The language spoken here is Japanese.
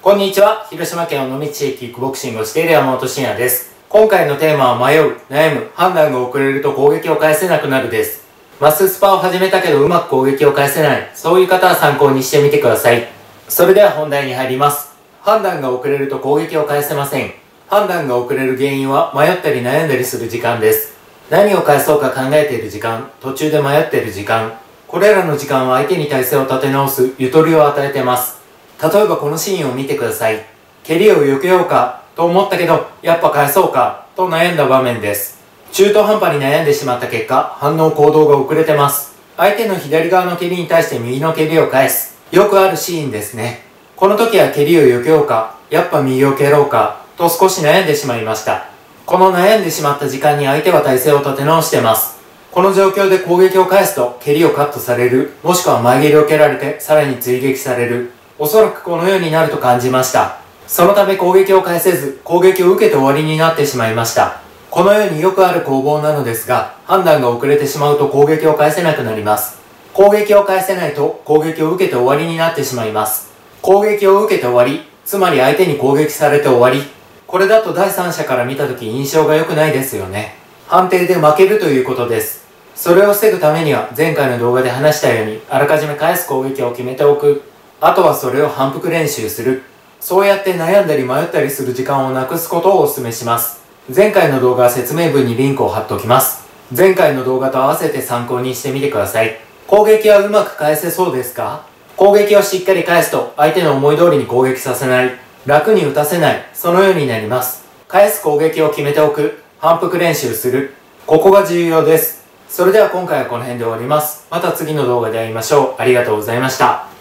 こんにちは。広島県尾道市でキックボクシングをしている山本慎也です。今回のテーマは迷う、悩む、判断が遅れると攻撃を返せなくなるです。マススパを始めたけどうまく攻撃を返せない。そういう方は参考にしてみてください。それでは本題に入ります。判断が遅れると攻撃を返せません。判断が遅れる原因は迷ったり悩んだりする時間です。何を返そうか考えている時間、途中で迷っている時間。これらの時間は相手に体勢を立て直すゆとりを与えてます。例えばこのシーンを見てください。蹴りを避けようかと思ったけど、やっぱ返そうかと悩んだ場面です。中途半端に悩んでしまった結果、反応行動が遅れてます。相手の左側の蹴りに対して右の蹴りを返す。よくあるシーンですね。この時は蹴りを避けようか、やっぱ右を蹴ろうかと少し悩んでしまいました。この悩んでしまった時間に相手は体勢を立て直してます。この状況で攻撃を返すと蹴りをカットされる、もしくは前蹴りを蹴られてさらに追撃される。おそらくこのようになると感じました。そのため攻撃を返せず、攻撃を受けて終わりになってしまいました。このようによくある攻防なのですが、判断が遅れてしまうと攻撃を返せなくなります。攻撃を返せないと攻撃を受けて終わりになってしまいます。攻撃を受けて終わり、つまり相手に攻撃されて終わり。これだと第三者から見た時印象が良くないですよね。判定で負けるということです。それを防ぐためには前回の動画で話したようにあらかじめ返す攻撃を決めておく。あとはそれを反復練習する。そうやって悩んだり迷ったりする時間をなくすことをお勧めします。前回の動画は説明文にリンクを貼っておきます。前回の動画と合わせて参考にしてみてください。攻撃はうまく返せそうですか？攻撃をしっかり返すと相手の思い通りに攻撃させない。楽に打たせない。そのようになります。返す攻撃を決めておく。反復練習する。ここが重要です。それでは今回はこの辺で終わります。また次の動画で会いましょう。ありがとうございました。